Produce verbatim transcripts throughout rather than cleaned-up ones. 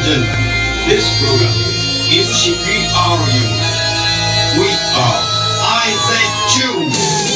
gentlemen, this program is C P R U. We are I Z Q.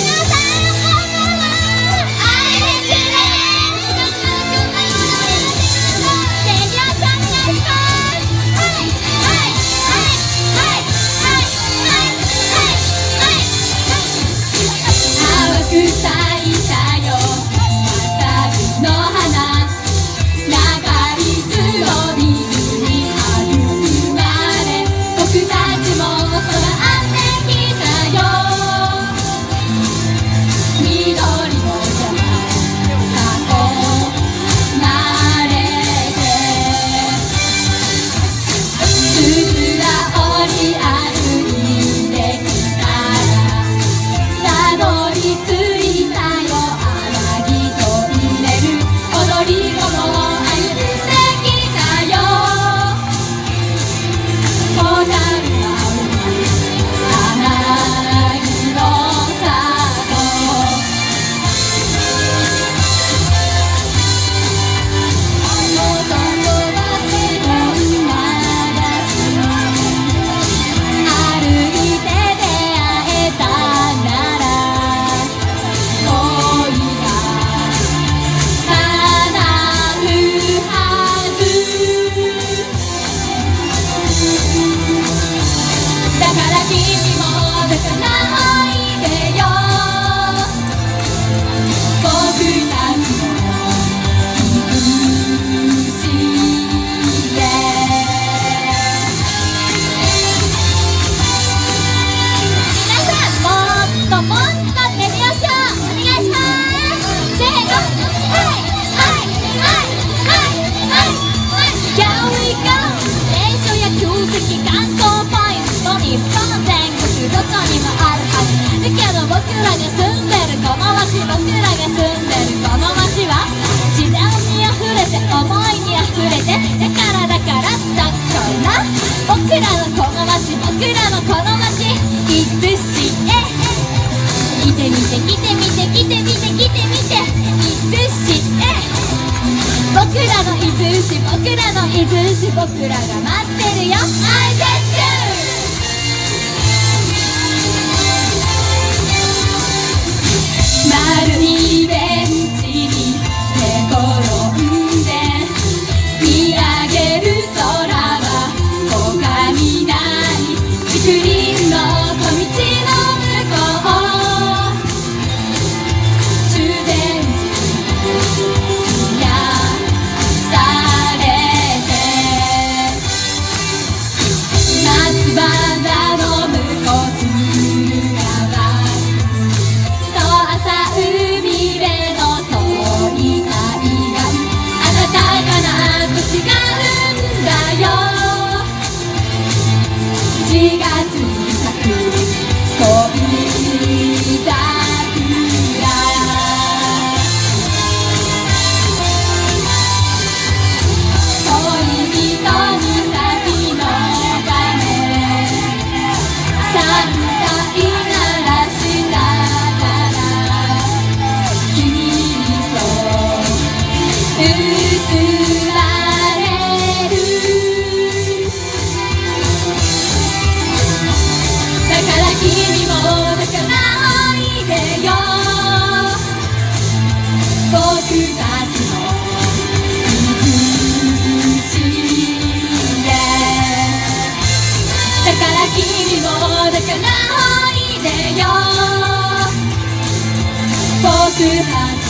僕らの伊豆市、僕らが待ってるよ。I get you。 丸いベンチに寝転んで見上げる空は他にない竹林の小道の向こう、修善寺されて夏バナの向こう駿河と朝海辺の遠い海岸、あなたかな星が生んだよ。しがつに咲く恋桜、恋人に先の鐘さんかい鳴らしたから君と結ばれる。だから君も泣かないでよ。僕たちの伊豆市へ。だから君も泣かないでよ。僕たち